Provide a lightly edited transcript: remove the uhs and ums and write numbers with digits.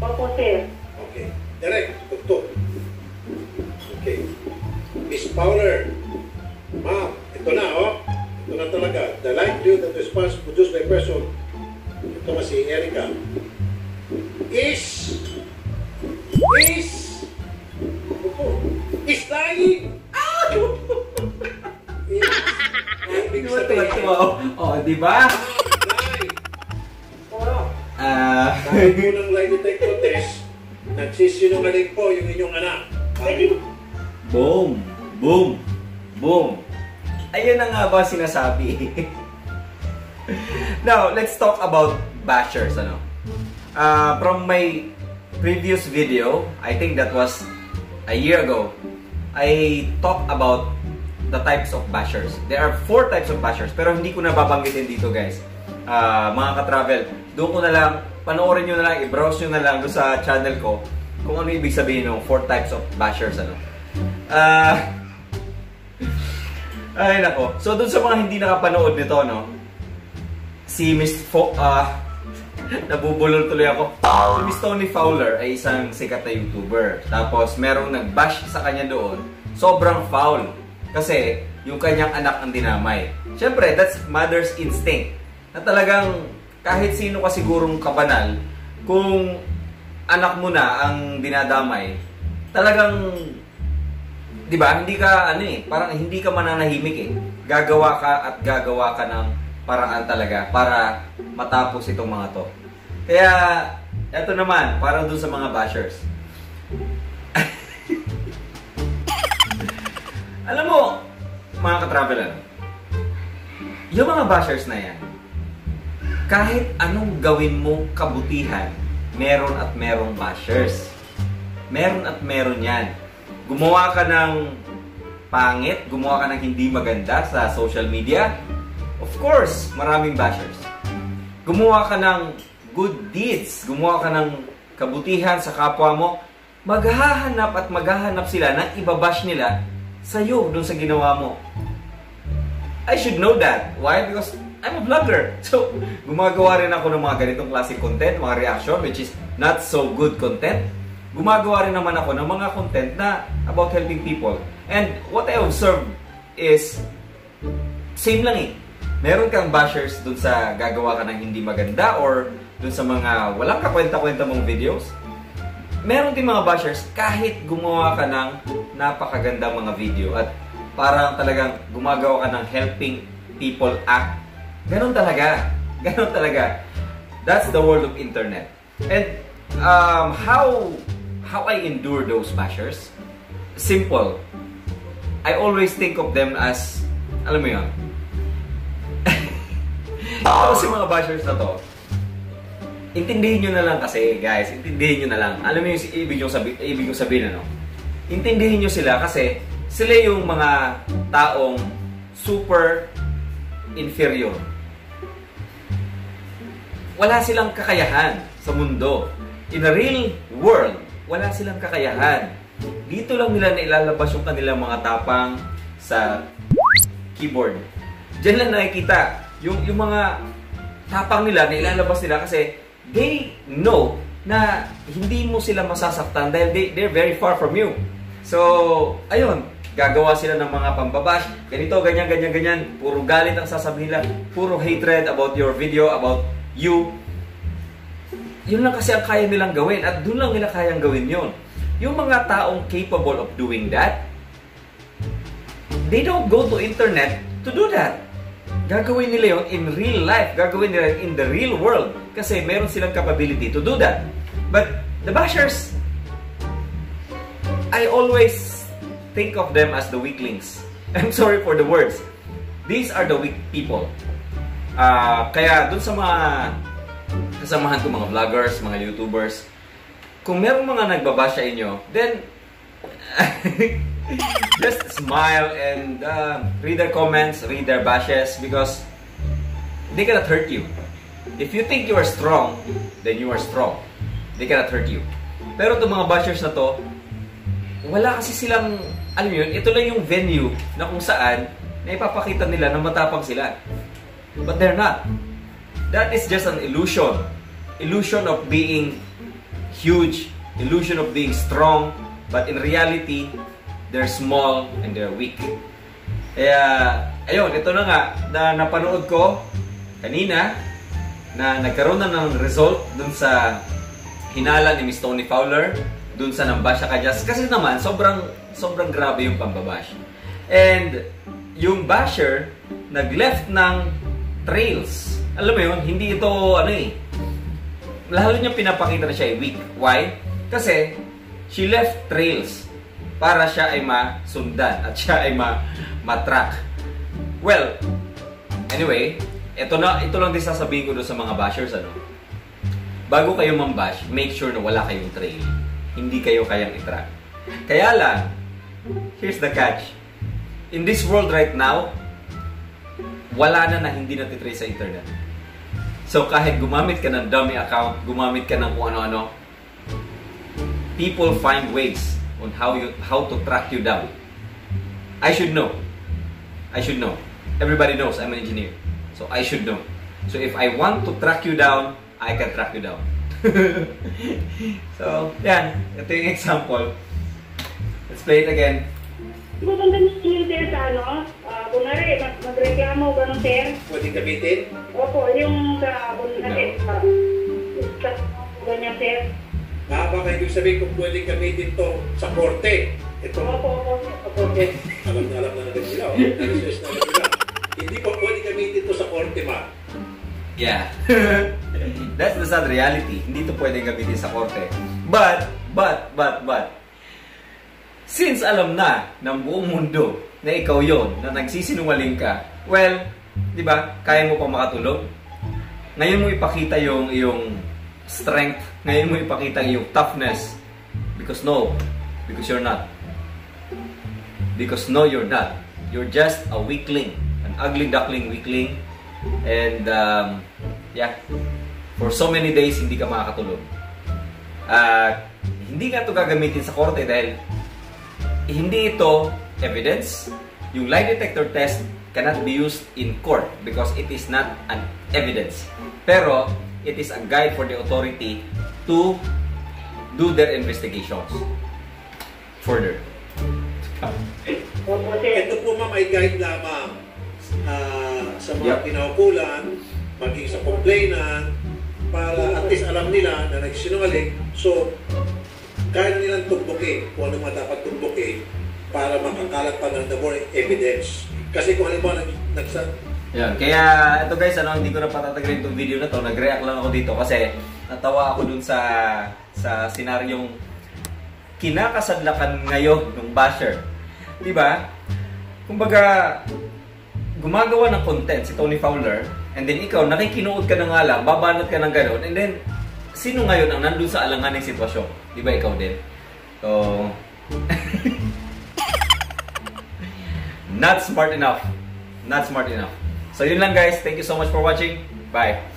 Opo, sir. Okay. Direct, tuktok. Okay. Miss Fowler, ma'am, ito na, oh. Ito na talaga. The likelihood that response produced by person, ito nga si Erica, is lying! Ibig sabihin, oh, di ba? Lie! Dahil po ng lie detector test, nagsisinungaling po yung inyong anak. Boom! Boom! Boom! Ayun na nga ba sinasabi? Now, let's talk about bashers, ano? From my previous video, I think that was a year ago, I talked about the types of bashers. There are 4 types of bashers, pero hindi ko na babanggitin dito, guys. Mga ka-travel, doon ko na lang, panoorin nyo na lang, i-browse nyo na lang doon sa channel ko kung ano ibig sabihin ng 4 types of bashers, ano. Ay nako. So doon sa mga hindi nakapanood nito, no, si nabubulol tuloy ako. Si Miss Tony Fowler ay isang sikat na YouTuber. Tapos merong nag-bash sa kanya doon. Sobrang foul. Kasi yung kanyang anak ang dinamay. Siyempre, that's mother's instinct. Na talagang kahit sino ka sigurong kabanal, kung anak mo na ang dinadamay, talagang, di ba, hindi ka, parang hindi ka mananahimik eh. Gagawa ka at gagawa ka ng paraan talaga para matapos itong mga to. Kaya, eto naman, para dun sa mga bashers. Alam mo, mga ka-traveler, yung mga bashers na yan, kahit anong gawin mo kabutihan, meron at merong bashers. Meron at meron yan. Gumawa ka ng pangit, gumawa ka ng hindi maganda sa social media, of course, maraming bashers. Gumawa ka ng good deeds, gumawa ka ng kabutihan sa kapwa mo, maghahanap at maghahanap sila ng ibabash nila sa'yo dun sa ginawa mo. I should know that. Why? Because I'm a vlogger. So, gumagawa rin ako ng mga ganitong klaseng content, mga reaction, which is not so good content. Gumagawa rin naman ako ng mga content na about helping people. And what I observe is, same lang eh. Meron kang bashers dun sa gagawa ka ng hindi maganda or dun sa mga walang kakwenta-kwenta mong videos. Meron din mga bashers kahit gumawa ka ng napakagandang mga video at parang talagang gumagawa ka ng helping people act. Ganon talaga. Ganon talaga. That's the world of internet. And how I endure those bashers? Simple. I always think of them as, alam mo yun, kasi mga bashers na to, intindihin nyo na lang kasi, guys. Intindihin nyo na lang. Alam mo yung ibig kong sabihin, ano? Intindihin nyo sila kasi sila yung mga taong super inferior. Wala silang kakayahan sa mundo. In a real world, wala silang kakayahan. Dito lang nila nailalabas yung kanilang mga tapang sa keyboard. Diyan lang nakikita yung mga tapang nila na ilalabas nila kasi they know na hindi mo sila masasaktan dahil they're very far from you. So, ayun, gagawa sila ng mga pambabash, ganito, ganyan, ganyan, ganyan, puro galit ang sasabihin nila, puro hatred about your video, about you. Yun lang kasi ang kaya nilang gawin at doon lang nila kayang gawin yun. Yung mga taong capable of doing that, they don't go to internet to do that. Gagawin nila yun in real life. Gagawin nila in the real world. Kasi meron silang capability to do that. But the bashers, I always think of them as the weaklings. I'm sorry for the words. These are the weak people. Kaya dun sa mga kasamahan ko, mga vloggers, mga YouTubers, kung merong mga nagbabash sa inyo, then just smile and read their comments, read their bashes because they cannot hurt you. If you think you are strong, then you are strong. They cannot hurt you. Pero itong mga bashers na to, wala kasi silang, alam mo yun, ito lang yung venue na kung saan na ipapakita nila na matapang sila. But they're not. That is just an illusion. Illusion of being huge, illusion of being strong, but in reality, they're small and they're weak. Kaya, ayun, ito na nga, na napanood ko kanina, na nagkaroon na ng result dun sa hinala ni Miss Tony Fowler, dun sa nambash siya kadyas. Kasi naman, sobrang grabe yung pambabash. And, yung basher, nag-left ng trails. Alam mo yun, hindi ito, lalo niya pinapakita na siya ay weak. Why? Kasi, she left trails para siya ay masundan at siya ay matrack. Well, anyway, ito lang din sasabihin ko doon sa mga bashers, bago kayo mambash, make sure na wala kayong trail. Hindi kayo kayang itrack. Kaya lang, here's the catch. In this world right now, wala na hindi natitrace sa internet. So kahit gumamit ka ng dummy account, gumamit ka ng kung ano-ano, people find ways on how to track you down. I should know. Everybody knows I'm an engineer. So I should know. So if I want to track you down, I can track you down. So, yan. Ito yung example. Let's play it again. Maganda niyo sir sa kunwari, magreklamo gano'n sir. Pwede gamitin? Opo, yung sa kunwari, ganyan sir. Baka ibig sabihin kung pwede gamitin to sa korte. Ito. Opo, sir. Alam na nila. Narises na nila. Hindi pa pwede gamitin to sa korte, ma. Yeah. That's the sad reality. Hindi to pwede gamitin sa korte. But, since alam na ng buong mundo na ikaw yon, na nagsisinungaling ka, well, di ba, kaya mo pa makatulog? Ngayon mo ipakita yung iyong strength, ngayon mo ipakita yung toughness. Because you're not. Because no, you're not. You're just a weakling, an ugly duckling weakling, and yeah, for so many days hindi ka makakatulog. Hindi nga ito gagamitin sa korte dahil hindi ito evidence. Yung lie detector test cannot be used in court because it is not an evidence. Pero, it is a guide for the authority to do their investigations further. Ito po ma'am ay guide lamang sa mga kinaukulan, maging sa complainant, para at least alam nila na nagsinungaling. So, kaya nilang tumbukin kung ano mga dapat tumbukin para makakalat pa ng the more evidence. Kasi kung halimbawa yan. Kaya ito guys, hindi ko na patatagarin itong video na to. Nag-react lang ako dito kasi natawa ako dun sa senaryong kinakasadlakan ngayon ng basher. Diba? Kumbaga, gumagawa ng content si Tony Fowler, and then ikaw, nakikinood ka na nga lang, babanat ka ng gano'n, and then sino ngayon ang nandun sa alanganing sitwasyon? Di ba ikaw din? So, not smart enough. Not smart enough. So, yun lang guys. Thank you so much for watching. Bye.